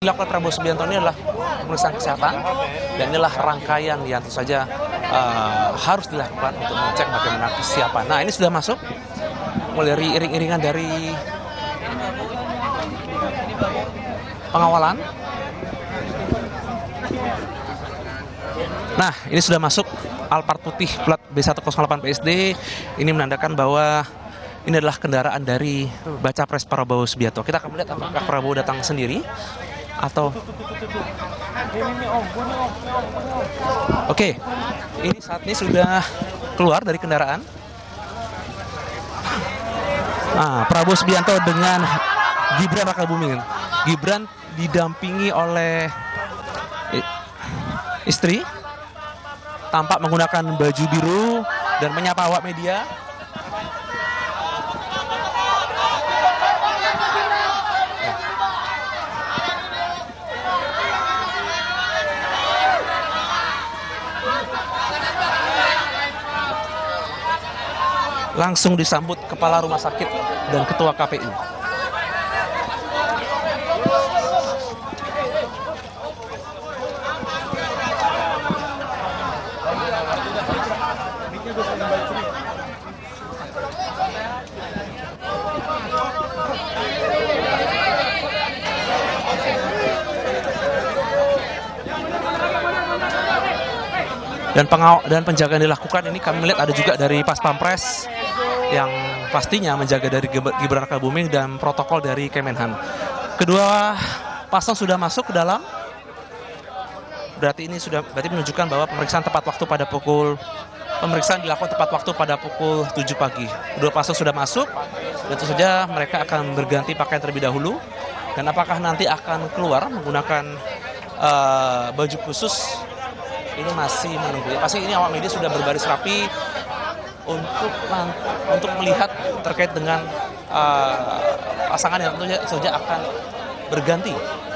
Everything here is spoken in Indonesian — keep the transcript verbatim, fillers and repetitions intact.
Dilakukan Prabowo Subianto ini adalah pemeriksaan kesehatan, dan inilah rangkaian yang tentu saja uh, harus dilakukan untuk mengecek bagaimana kesiapan. Nah, ini sudah masuk, mulai dari iring-iringan dari pengawalan. Nah, ini sudah masuk Alphard putih plat B satu nol delapan P S D. Ini menandakan bahwa ini adalah kendaraan dari Baca Pres Prabowo Subianto. Kita akan melihat apakah Prabowo datang sendiri atau Oke, ini saat ini sudah keluar dari kendaraan. Nah, Prabowo Subianto dengan Gibran Rakabuming. Gibran didampingi oleh istri, tampak menggunakan baju biru dan menyapa awak media. Langsung disambut Kepala Rumah Sakit dan Ketua K P U. Dan pengaw dan penjagaan dilakukan ini kami melihat ada juga dari Pas Pampres yang pastinya menjaga dari Gibran Rakabuming dan protokol dari Kemenhan. Kedua pasang sudah masuk ke dalam. Berarti ini sudah berarti menunjukkan bahwa pemeriksaan tepat waktu pada pukul pemeriksaan dilakukan tepat waktu pada pukul tujuh pagi. Kedua pasang sudah masuk dan tentu saja mereka akan berganti pakaian terlebih dahulu. Dan apakah nanti akan keluar menggunakan uh, baju khusus? Ini masih menunggu. Pasti ini awak media sudah berbaris rapi untuk untuk melihat terkait dengan uh, pasangan yang tentu saja akan berganti